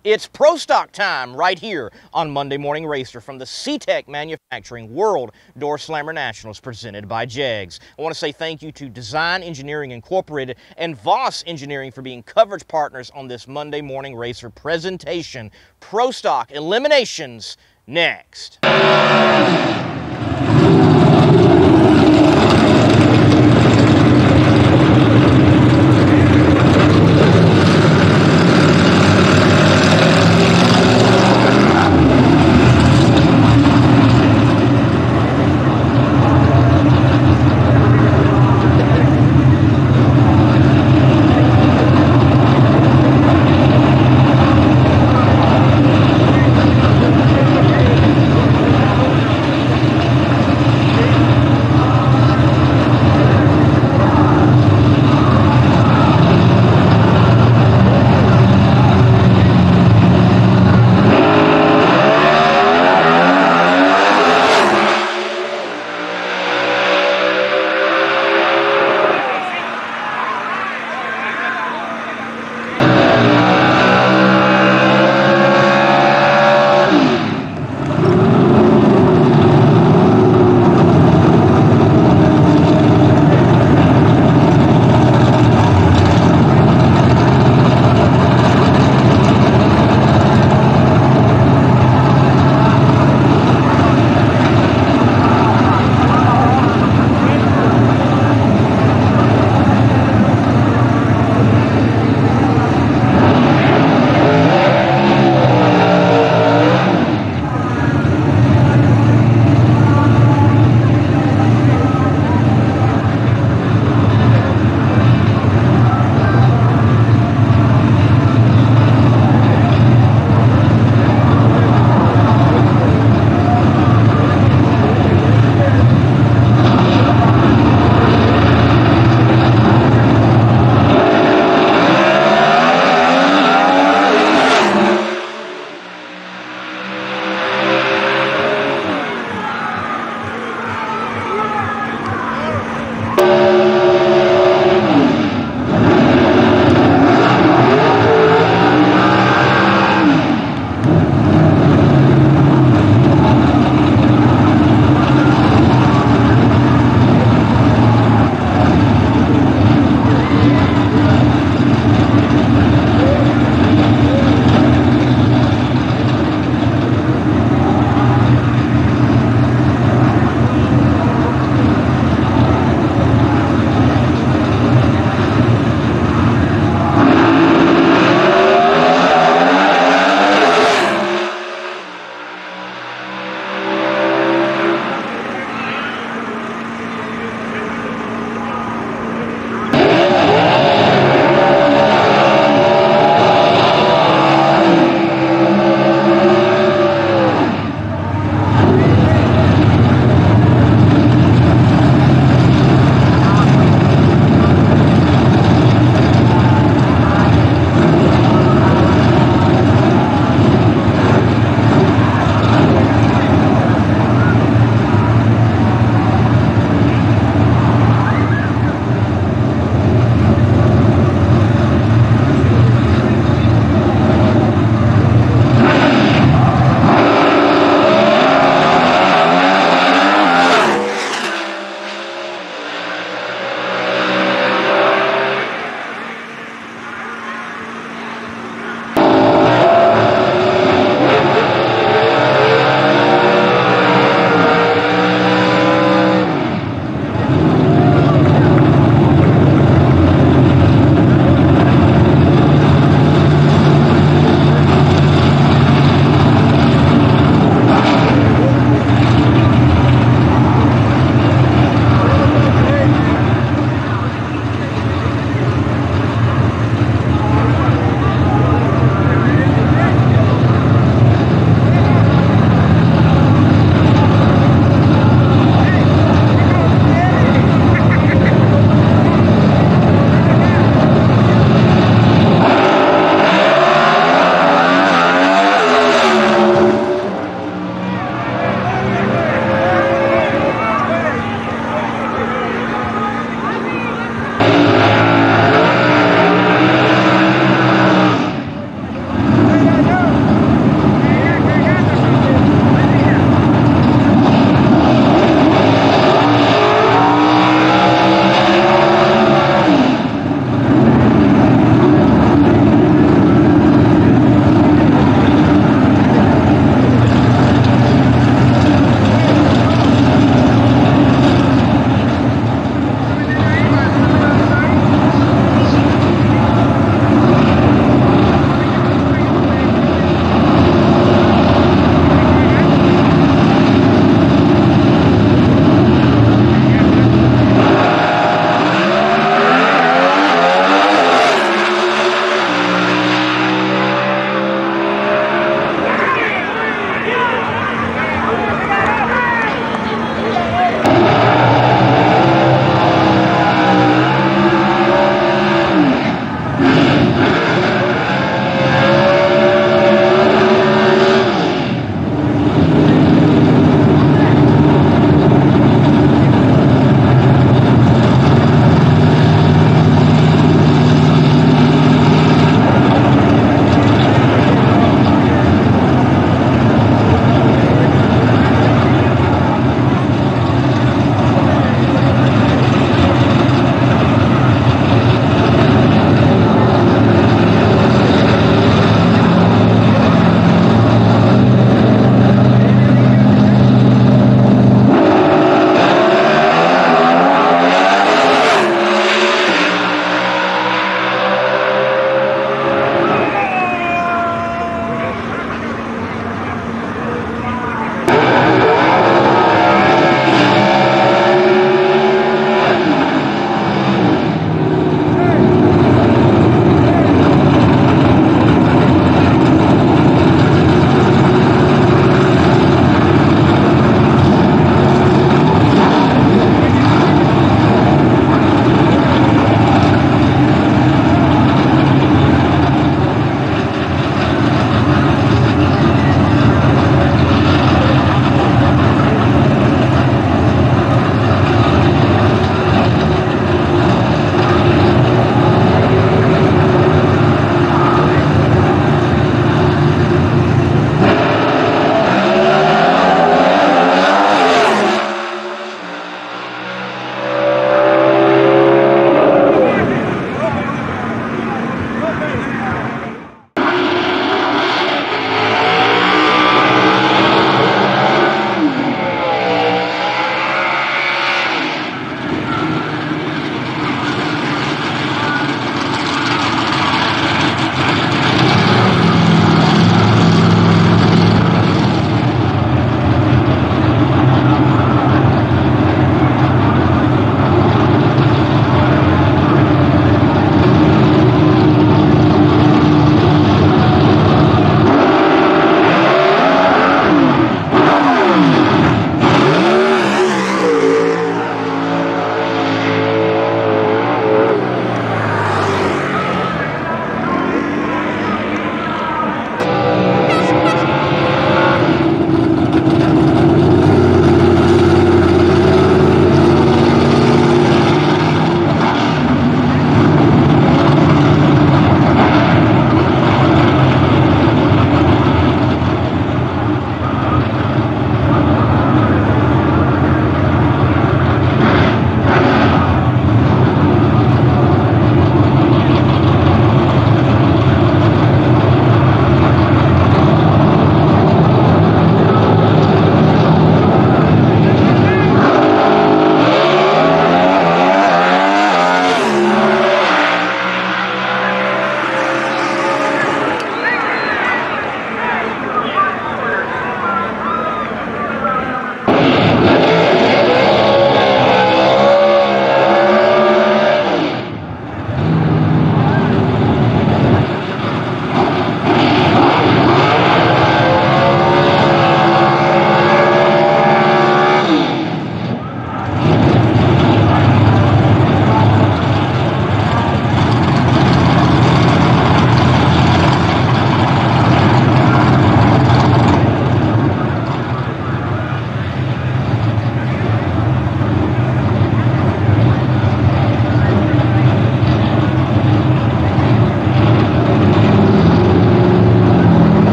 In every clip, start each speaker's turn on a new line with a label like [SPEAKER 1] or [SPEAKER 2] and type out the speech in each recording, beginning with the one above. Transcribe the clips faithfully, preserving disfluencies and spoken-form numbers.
[SPEAKER 1] It's Pro Stock time right here on Monday Morning Racer from the C TECH Manufacturing World Doorslammer Nationals presented by Jegs. I want to say thank you to Design Engineering Incorporated and Voss Engineering for being coverage partners on this Monday Morning Racer presentation. Pro Stock Eliminations next.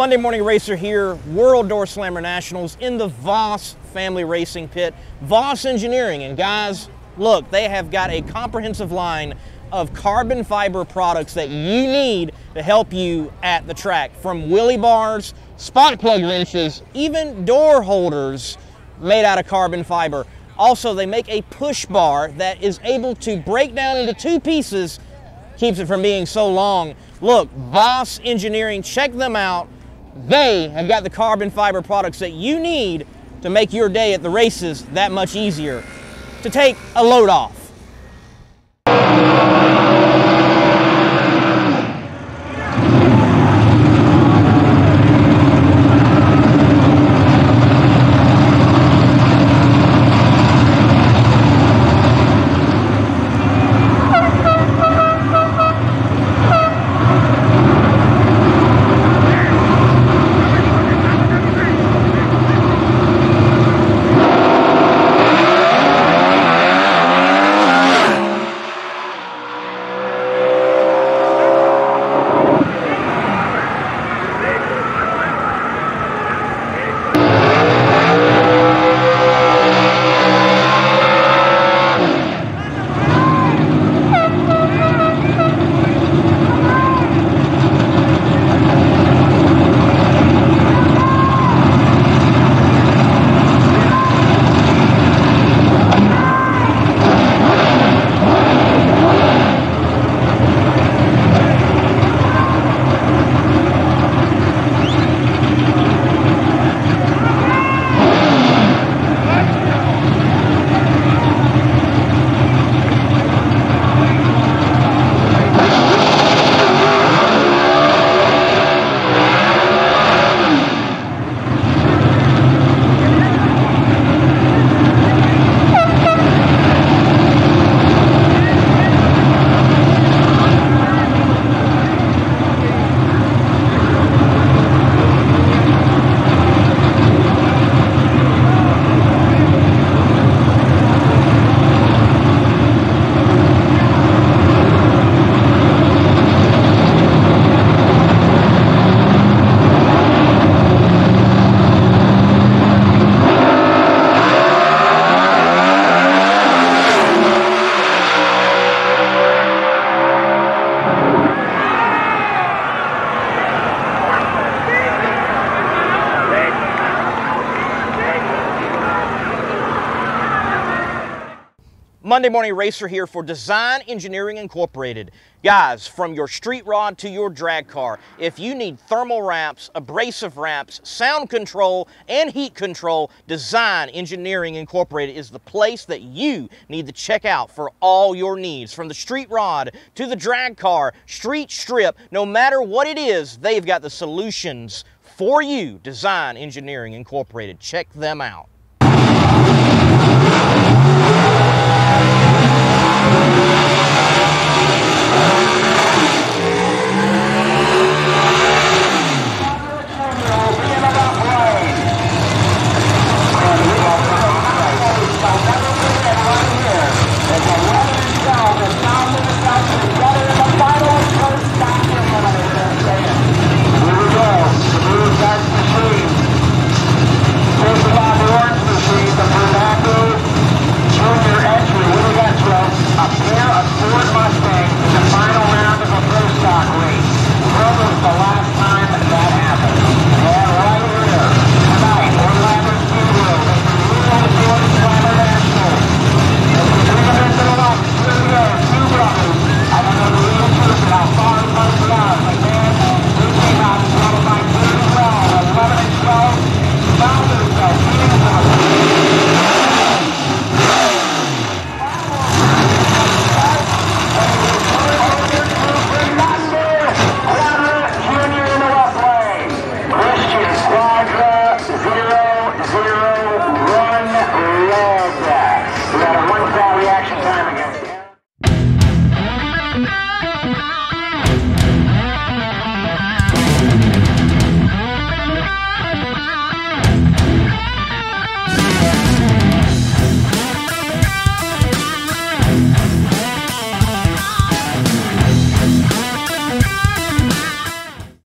[SPEAKER 1] Monday Morning Racer here, World Doorslammer Nationals in the Voss family racing pit. Voss Engineering, and guys, look, they have got a comprehensive line of carbon fiber products that you need to help you at the track. From wheelie bars, spark plug wrenches, even door holders made out of carbon fiber. Also, they make a push bar that is able to break down into two pieces, keeps it from being so long. Look, Voss Engineering, check them out. They have got the carbon fiber products that you need to make your day at the races that much easier, to take a load off. Monday Morning Racer here for Design Engineering Incorporated. Guys, from your street rod to your drag car, if you need thermal wraps, abrasive wraps, sound control, and heat control, Design Engineering Incorporated is the place that you need to check out for all your needs. From the street rod to the drag car, street strip, no matter what it is, they've got the solutions for you. Design Engineering Incorporated. Check them out.